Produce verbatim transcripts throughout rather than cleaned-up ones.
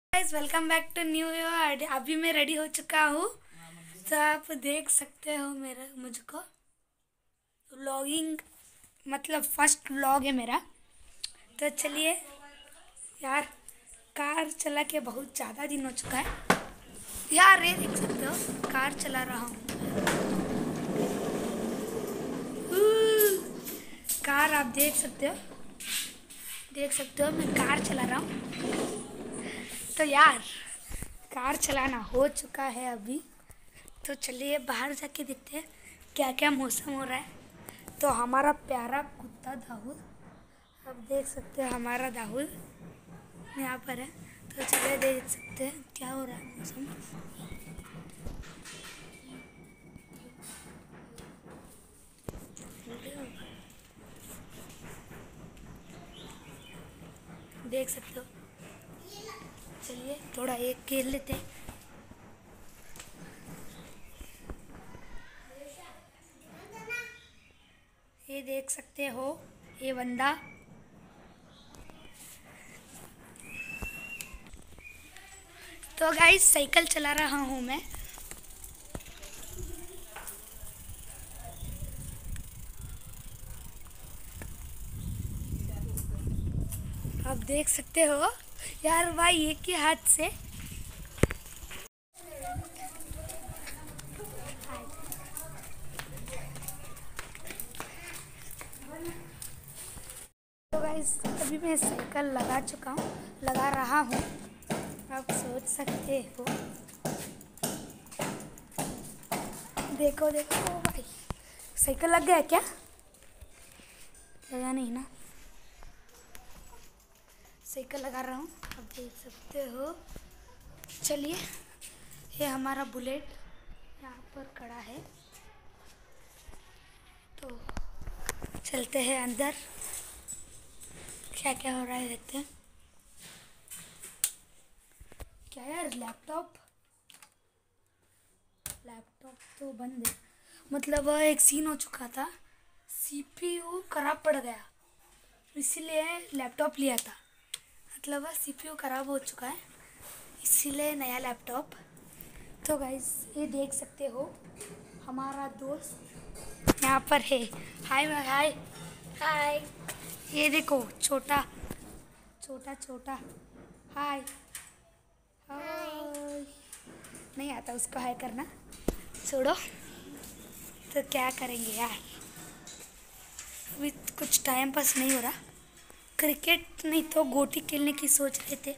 Guys welcome back to new year. अभी मैं ready हो चुका हूँ, तो आप देख सकते हो मेरा मुझको व्लॉगिंग मतलब फर्स्ट व्लॉग है मेरा। तो चलिए यार, कार चला के बहुत ज़्यादा दिन हो चुका है यार। ये देख सकते हो कार चला रहा हूँ। कार आप देख सकते हो देख सकते हो मैं कार चला रहा हूँ। तो यार कार चलाना हो चुका है अभी, तो चलिए बाहर जाके देखते हैं क्या क्या मौसम हो रहा है। तो हमारा प्यारा कुत्ता दाऊद, आप देख सकते हो हमारा दाऊद यहाँ पर है। तो चलिए देख सकते हैं क्या हो रहा है मौसम। देख सकते हो, चलिए थोड़ा एक खेल लेते हैं। ये देख सकते हो ये बंदा, तो गाइस साइकिल चला रहा हूँ मैं। आप देख सकते हो यार भाई एक ही हाथ से। तो गाइस अभी मैं साइकिल लगा चुका हूँ, लगा रहा हूँ। आप सोच सकते हो, देखो देखो भाई साइकिल लग गया क्या? लगा नहीं ना, साइकिल लगा रहा हूँ, आप देख सकते हो। चलिए ये हमारा बुलेट यहाँ पर खड़ा है, तो चलते हैं अंदर, क्या क्या हो रहा है देखते हैं। क्या यार, लैपटॉप लैपटॉप तो बंद है, मतलब एक सीन हो चुका था, सीपीयू खराब पड़ गया, इसीलिए लैपटॉप लिया था। मतलब सीपीयू खराब हो चुका है, इसीलिए नया लैपटॉप। तो गाइस ये देख सकते हो हमारा दोस्त यहाँ पर है। हाय हाय हाय, ये देखो छोटा छोटा छोटा हाय हाय। नहीं आता उसको हाय करना, छोड़ो। तो क्या करेंगे यार, अभी कुछ टाइम पास नहीं हो रहा। क्रिकेट नहीं तो गोटी खेलने की सोच रहे थे,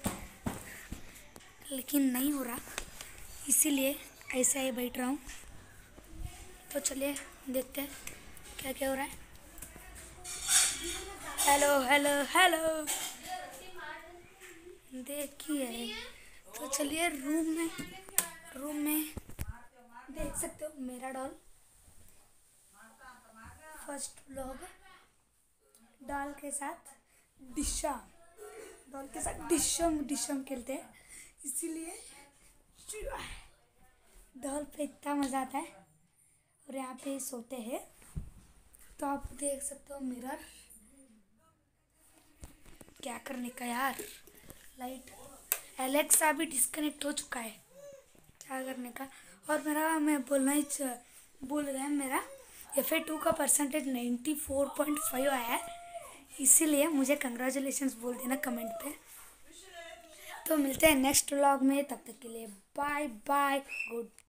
लेकिन नहीं हो रहा, इसीलिए ऐसा ही बैठ रहा हूँ। तो चलिए देखते हैं क्या क्या हो रहा है। हेलो हेलो हेलो, देखिए। तो चलिए रूम में रूम में देख सकते हो मेरा डॉल। फर्स्ट व्लॉग डॉल के साथ डिशम डॉल के साथ डिशम डिशम खेलते हैं, इसीलिए डॉल पे इतना मज़ा आता है। और यहाँ पे सोते हैं, तो आप देख सकते हो मिरर। क्या करने का यार, लाइट एलेक्सा भी डिस्कनेक्ट हो चुका है, क्या करने का। और मेरा मैं बोलना ही भूल गया, मेरा एफ ए टू का percentage ninety four point five आया है, इसीलिए मुझे कंग्रेचुलेशंस बोल देना कमेंट पे। तो मिलते हैं नेक्स्ट व्लॉग में, तब तक के लिए बाय बाय, गुड।